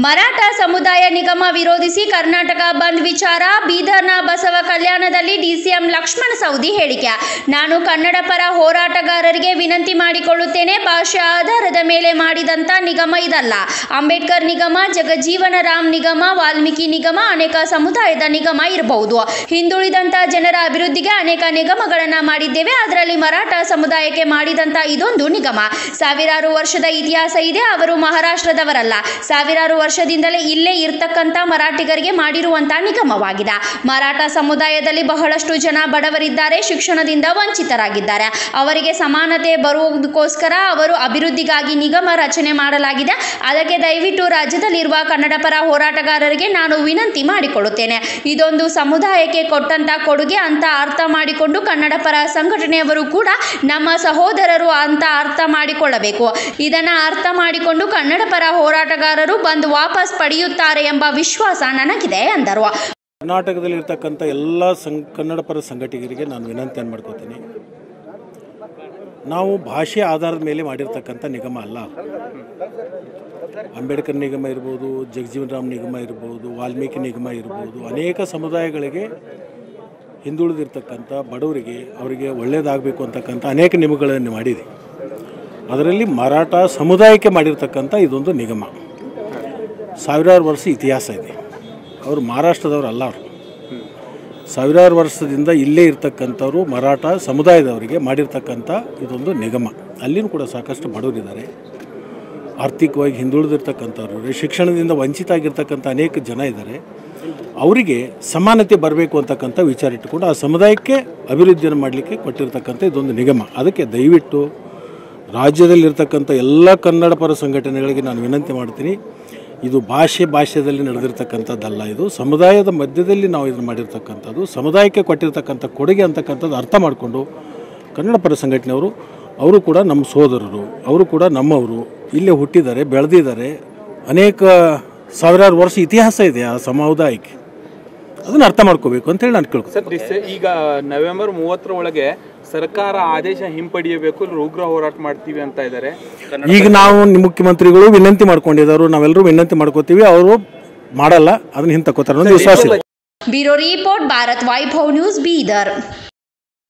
ಮರಾಠ ಸಮುದಾಯ ನಿಗಮ ವಿರೋಧಿಸಿ ಕರ್ನಾಟಕ ಬಂದ್ ವಿಚಾರ. ಬೀದರ್ನ ಬಸವ ಕಲ್ಯಾಣದಲ್ಲಿ ಡಿಸಿಎಂ ಲಕ್ಷ್ಮಣ ಸವದಿ ಹೇಳಿಕೆ. ನಾನು ಕನ್ನಡ ಪರ ಹೋರಾಟಗಾರರಿಗೆ ವಿನಂತಿ ಮಾಡಿಕೊಳ್ಳುತ್ತೇನೆ. ಭಾಷೆ ಆಧಾರದ ಮೇಲೆ ಮಾಡಿದಂತ ನಿಗಮ ಇದಲ್ಲ. ಅಂಬೇಡ್ಕರ್ ನಿಗಮ, ಜಗಜೀವನ ರಾಮ್ ನಿಗಮ, ವಾಲ್ಮೀಕಿ ನಿಗಮ, ಅನೇಕ ಸಮುದಾಯದ ನಿಗಮ ಇರಬಹುದು. ಹಿಂದುಳಿದಂತ ಜನರ ಅಭಿವೃದ್ಧಿಗೆ ಅನೇಕ ನಿಗಮಗಳನ್ನ ಮಾಡಿದ್ದೇವೆ. ಅದರಲ್ಲಿ ಮರಾಠ ಸಮುದಾಯಕ್ಕೆ ಮಾಡಿದಂತ ಇದೊಂದು ನಿಗಮ. ಸಾವಿರಾರು ವರ್ಷದ ಇತಿಹಾಸ ಇದೆ. ಅವರು ಮಹಾರಾಷ್ಟ್ರದವರಲ್ಲ. ಸಾವಿರಾರು ವರ್ಷದಿಂದಲೇ ಇಲ್ಲೇ ಇರ್ತಕ್ಕಂಥ ಮರಾಠಿಗರಿಗೆ ಮಾಡಿರುವಂತಹ ನಿಗಮವಾಗಿದೆ. ಮರಾಠ ಸಮುದಾಯದಲ್ಲಿ ಬಹಳಷ್ಟು ಜನ ಬಡವರಿದ್ದಾರೆ, ಶಿಕ್ಷಣದಿಂದ ವಂಚಿತರಾಗಿದ್ದಾರೆ. ಅವರಿಗೆ ಸಮಾನತೆ ಬರುವುದಕ್ಕೋಸ್ಕರ ಅವರು ಅಭಿವೃದ್ಧಿಗಾಗಿ ನಿಗಮ ರಚನೆ ಮಾಡಲಾಗಿದೆ. ಅದಕ್ಕೆ ದಯವಿಟ್ಟು ರಾಜ್ಯದಲ್ಲಿರುವ ಕನ್ನಡ ಪರ ಹೋರಾಟಗಾರರಿಗೆ ನಾನು ವಿನಂತಿ ಮಾಡಿಕೊಳ್ಳುತ್ತೇನೆ. ಇದೊಂದು ಸಮುದಾಯಕ್ಕೆ ಕೊಟ್ಟಂತ ಕೊಡುಗೆ ಅಂತ ಅರ್ಥ ಮಾಡಿಕೊಂಡು ಕನ್ನಡ ಪರ ಸಂಘಟನೆಯವರು ಕೂಡ ನಮ್ಮ ಸಹೋದರರು ಅಂತ ಅರ್ಥ ಮಾಡಿಕೊಳ್ಳಬೇಕು. ಇದನ್ನ ಅರ್ಥ ಮಾಡಿಕೊಂಡು ಕನ್ನಡ ಪರ ಹೋರಾಟಗಾರರು ಬಂದು ವಾಪಸ್ ಪಡೆಯುತ್ತಾರೆ ಎಂಬ ವಿಶ್ವಾಸ ನನಗಿದೆ ಎಂದರು. ಕರ್ನಾಟಕದಲ್ಲಿ ಇರ್ತಕ್ಕಂಥ ಎಲ್ಲ ಕನ್ನಡ ಪರ ಸಂಘಟಕರಿಗೆ ನಾನು ವಿನಂತಿಯನ್ನು ಮಾಡ್ಕೋತೀನಿ. ನಾವು ಭಾಷೆ ಆಧಾರದ ಮೇಲೆ ಮಾಡಿರ್ತಕ್ಕಂಥ ನಿಗಮ ಅಲ್ಲ. ಅಂಬೇಡ್ಕರ್ ನಿಗಮ ಇರ್ಬೋದು, ಜಗಜೀವನ ರಾಮ್ ನಿಗಮ ಇರ್ಬೋದು, ವಾಲ್ಮೀಕಿ ನಿಗಮ ಇರ್ಬೋದು, ಅನೇಕ ಸಮುದಾಯಗಳಿಗೆ ಹಿಂದುಳಿದಿರ್ತಕ್ಕಂಥ ಬಡವರಿಗೆ ಅವರಿಗೆ ಒಳ್ಳೆಯದಾಗಬೇಕು ಅಂತಕ್ಕಂಥ ಅನೇಕ ನಿಗಮಗಳನ್ನು ಮಾಡಿದೆ. ಅದರಲ್ಲಿ ಮರಾಠ ಸಮುದಾಯಕ್ಕೆ ಮಾಡಿರ್ತಕ್ಕಂಥ ಇದೊಂದು ನಿಗಮ. ಸಾವಿರಾರು ವರ್ಷ ಇತಿಹಾಸ ಇದೆ. ಅವರು ಮಹಾರಾಷ್ಟ್ರದವರು ಅಲ್ಲ. ಅವರು ಸಾವಿರಾರು ವರ್ಷದಿಂದ ಇಲ್ಲೇ ಇರ್ತಕ್ಕಂಥವ್ರು ಮರಾಠ ಸಮುದಾಯದವರಿಗೆ ಮಾಡಿರ್ತಕ್ಕಂಥ ಇದೊಂದು ನಿಗಮ. ಅಲ್ಲಿನೂ ಕೂಡ ಸಾಕಷ್ಟು ಬಡವರಿದ್ದಾರೆ, ಆರ್ಥಿಕವಾಗಿ ಹಿಂದುಳಿದಿರ್ತಕ್ಕಂಥವ್ರು, ಶಿಕ್ಷಣದಿಂದ ವಂಚಿತ ಆಗಿರ್ತಕ್ಕಂಥ ಅನೇಕ ಜನ ಇದ್ದಾರೆ. ಅವರಿಗೆ ಸಮಾನತೆ ಬರಬೇಕು ಅಂತಕ್ಕಂಥ ವಿಚಾರ ಇಟ್ಟುಕೊಂಡು ಆ ಸಮುದಾಯಕ್ಕೆ ಅಭಿವೃದ್ಧಿಯನ್ನು ಮಾಡಲಿಕ್ಕೆ ಕೊಟ್ಟಿರ್ತಕ್ಕಂಥ ಇದೊಂದು ನಿಗಮ. ಅದಕ್ಕೆ ದಯವಿಟ್ಟು ರಾಜ್ಯದಲ್ಲಿರ್ತಕ್ಕಂಥ ಎಲ್ಲ ಕನ್ನಡ ಪರ ಸಂಘಟನೆಗಳಿಗೆ ನಾನು ವಿನಂತಿ ಮಾಡ್ತೀನಿ. ಇದು ಭಾಷೆಯಲ್ಲಿ ನಡೆದಿರ್ತಕ್ಕಂಥದ್ದಲ್ಲ. ಇದು ಸಮುದಾಯದ ಮಧ್ಯದಲ್ಲಿ ನಾವು ಇದನ್ನು ಮಾಡಿರ್ತಕ್ಕಂಥದ್ದು, ಸಮುದಾಯಕ್ಕೆ ಕೊಟ್ಟಿರ್ತಕ್ಕಂಥ ಕೊಡುಗೆ ಅಂತಕ್ಕಂಥದ್ದು ಅರ್ಥ ಮಾಡಿಕೊಂಡು ಕನ್ನಡ ಪರ ಸಂಘಟನೆಯವರು ಅವರು ಕೂಡ ನಮ್ಮ ಸೋದರರು, ಅವರು ಕೂಡ ನಮ್ಮವರು, ಇಲ್ಲೇ ಹುಟ್ಟಿದ್ದಾರೆ, ಬೆಳೆದಿದ್ದಾರೆ. ಅನೇಕ ಸಾವಿರಾರು ವರ್ಷ ಇತಿಹಾಸ ಇದೆ ಆ ಸಮುದಾಯಕ್ಕೆ. ಅದನ್ನು ಅರ್ಥ ಮಾಡ್ಕೋಬೇಕು ಅಂತೇಳಿ ನಾನು ಕೇಳ್ತೀನಿ. ಸರ್, ಈಗ ನವೆಂಬರ್ 30 ಒಳಗೆ ಸರ್ಕಾರ ಆದೇಶ ಹಿಂಪಡೆಯಬೇಕು, ಉಗ್ರ ಹೋರಾಟ ಮಾಡ್ತೀವಿ ಅಂತ ಇದ್ದಾರೆ. ಈಗ ನಾವು ಮುಖ್ಯಮಂತ್ರಿಗಳು ವಿನಂತಿ ಮಾಡ್ಕೊಂಡಿದ್ದಾರೆ, ನಾವೆಲ್ಲರೂ ವಿನಂತಿ ಮಾಡ್ಕೋತೀವಿ. ಅವರು ಮಾಡಲ್ಲ, ಅದನ್ನ ಹಿಂದೆ ತಗೋತಾರೆ ಅನ್ನೋ ವಿಶ್ವಾಸ ಇದೆ. Bureau report, Bharat Vaibhav news, Bidar.